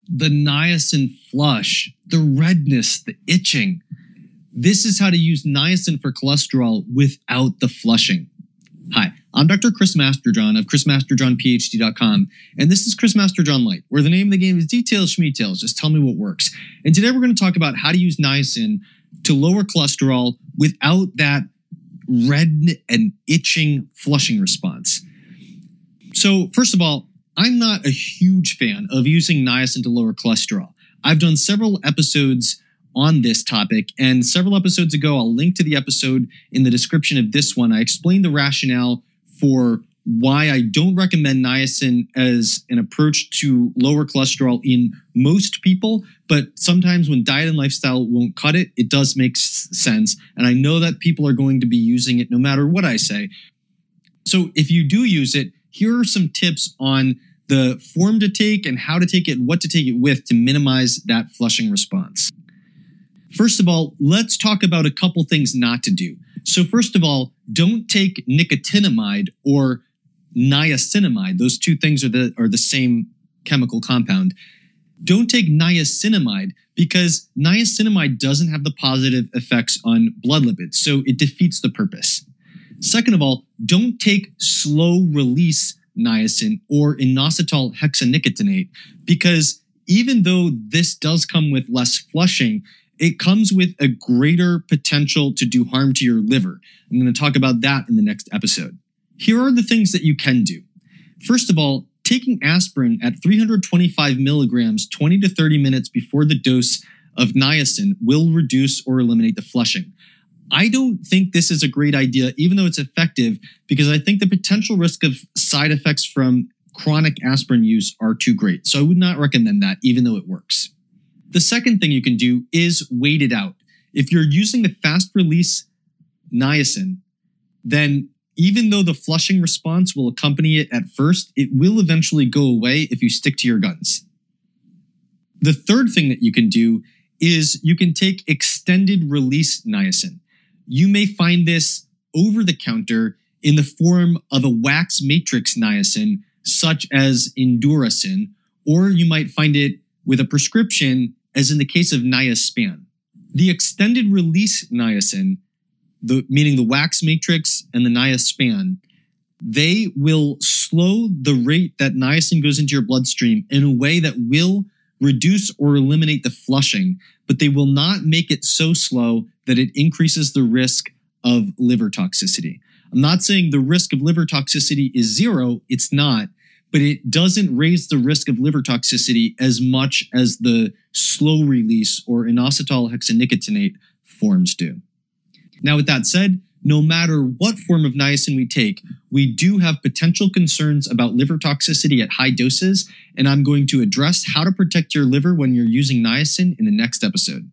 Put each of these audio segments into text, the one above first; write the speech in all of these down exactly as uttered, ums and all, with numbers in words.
the niacin flush, the redness, the itching. This is how to use niacin for cholesterol without the flushing. Hi, I'm Doctor Chris Masterjohn of Chris Masterjohn P H D dot com, and this is Chris Masterjohn Lite, where the name of the game is details schmeetails, just tell me what works. And today we're going to talk about how to use niacin to lower cholesterol without that red and itching flushing response. So first of all, I'm not a huge fan of using niacin to lower cholesterol. I've done several episodes on this topic, and several episodes ago, I'll link to the episode in the description of this one. I explained the rationale for why I don't recommend niacin as an approach to lower cholesterol in most people, but sometimes when diet and lifestyle won't cut it, it does make sense. And I know that people are going to be using it no matter what I say. So if you do use it, here are some tips on the form to take and how to take it and what to take it with to minimize that flushing response. First of all, let's talk about a couple things not to do. So first of all, don't take nicotinamide or niacinamide. Those two things are the, are the same chemical compound. Don't take niacinamide because niacinamide doesn't have the positive effects on blood lipids, so it defeats the purpose. Second of all, don't take slow release niacin or inositol hexanicotinate because even though this does come with less flushing, it comes with a greater potential to do harm to your liver. I'm going to talk about that in the next episode. Here are the things that you can do. First of all, taking aspirin at three hundred twenty-five milligrams twenty to thirty minutes before the dose of niacin will reduce or eliminate the flushing. I don't think this is a great idea, even though it's effective, because I think the potential risk of side effects from chronic aspirin use are too great. So I would not recommend that, even though it works. The second thing you can do is wait it out. If you're using the fast release niacin, then even though the flushing response will accompany it at first, it will eventually go away if you stick to your guns. The third thing that you can do is you can take extended release niacin. You may find this over the counter in the form of a wax matrix niacin, such as Induracin, or you might find it with a prescription, as in the case of Niaspan. The extended release niacin, the, meaning the wax matrix and the Niaspan, they will slow the rate that niacin goes into your bloodstream in a way that will reduce or eliminate the flushing, but they will not make it so slow that it increases the risk of liver toxicity. I'm not saying the risk of liver toxicity is zero, it's not, but it doesn't raise the risk of liver toxicity as much as the slow release or inositol hexanicotinate forms do. Now, with that said, no matter what form of niacin we take, we do have potential concerns about liver toxicity at high doses, and I'm going to address how to protect your liver when you're using niacin in the next episode.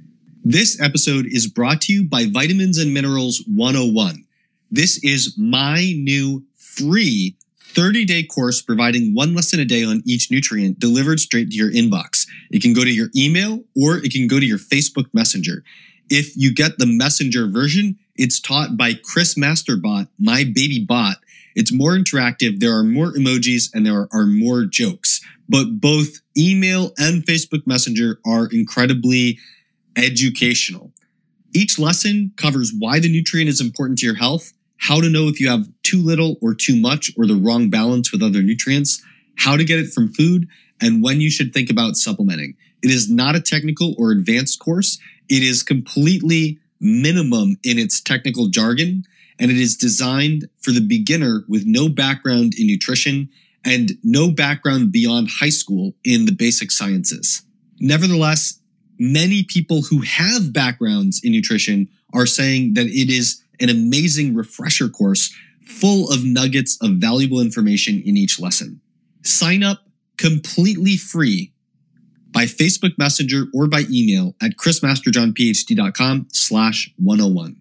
This episode is brought to you by Vitamins and Minerals one oh one. This is my new free thirty-day course providing one lesson a day on each nutrient delivered straight to your inbox. It can go to your email or it can go to your Facebook Messenger. If you get the Messenger version, it's taught by Chris Masterbot, my baby bot. It's more interactive, there are more emojis, and there are more jokes. But both email and Facebook Messenger are incredibly educational. Each lesson covers why the nutrient is important to your health, how to know if you have too little or too much or the wrong balance with other nutrients, how to get it from food, and when you should think about supplementing. It is not a technical or advanced course. It is completely minimum in its technical jargon, and it is designed for the beginner with no background in nutrition and no background beyond high school in the basic sciences. Nevertheless, many people who have backgrounds in nutrition are saying that it is an amazing refresher course full of nuggets of valuable information in each lesson. Sign up completely free by Facebook Messenger or by email at chrismasterjohnphd.com slash 101.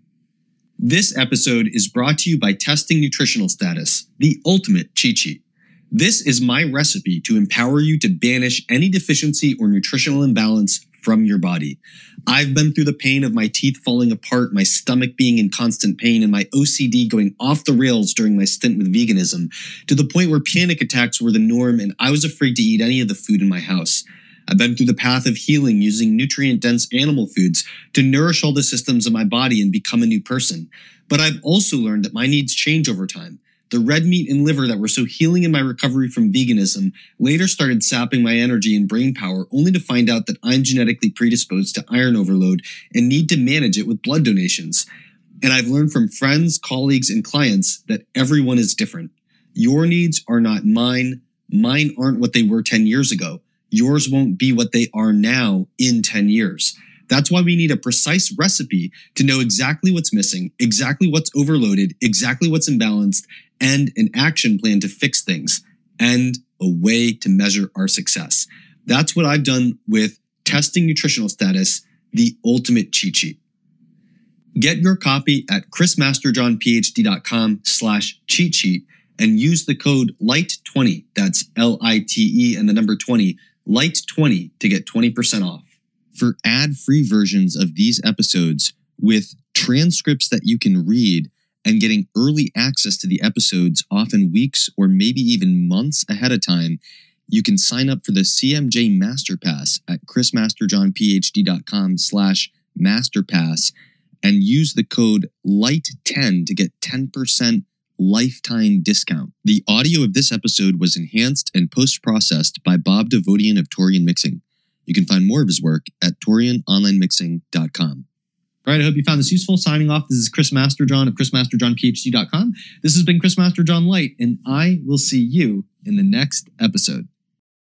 This episode is brought to you by Testing Nutritional Status, the ultimate cheat sheet. This is my recipe to empower you to banish any deficiency or nutritional imbalance from your body. I've been through the pain of my teeth falling apart, my stomach being in constant pain, and my O C D going off the rails during my stint with veganism, to the point where panic attacks were the norm and I was afraid to eat any of the food in my house. I've been through the path of healing using nutrient-dense animal foods to nourish all the systems of my body and become a new person. But I've also learned that my needs change over time. The red meat and liver that were so healing in my recovery from veganism later started sapping my energy and brain power, only to find out that I'm genetically predisposed to iron overload and need to manage it with blood donations. And I've learned from friends, colleagues, and clients that everyone is different. Your needs are not mine. Mine aren't what they were ten years ago. Yours won't be what they are now in ten years. That's why we need a precise recipe to know exactly what's missing, exactly what's overloaded, exactly what's imbalanced, and an action plan to fix things, and a way to measure our success. That's what I've done with Testing Nutritional Status, the ultimate cheat sheet. Get your copy at chrismasterjohnphd.com slash cheat sheet and use the code Lite twenty, that's L I T E and the number twenty, Lite twenty to get twenty percent off. For ad-free versions of these episodes with transcripts that you can read and getting early access to the episodes often weeks or maybe even months ahead of time, you can sign up for the C M J Masterpass at chrismasterjohnphd.com slash masterpass and use the code Lite ten to get ten percent lifetime discount. The audio of this episode was enhanced and post-processed by Bob Devodian of Torian Mixing. You can find more of his work at torian online mixing dot com. All right, I hope you found this useful. Signing off, this is Chris Masterjohn of chris masterjohn p h d dot com. This has been Chris Masterjohn Lite, and I will see you in the next episode.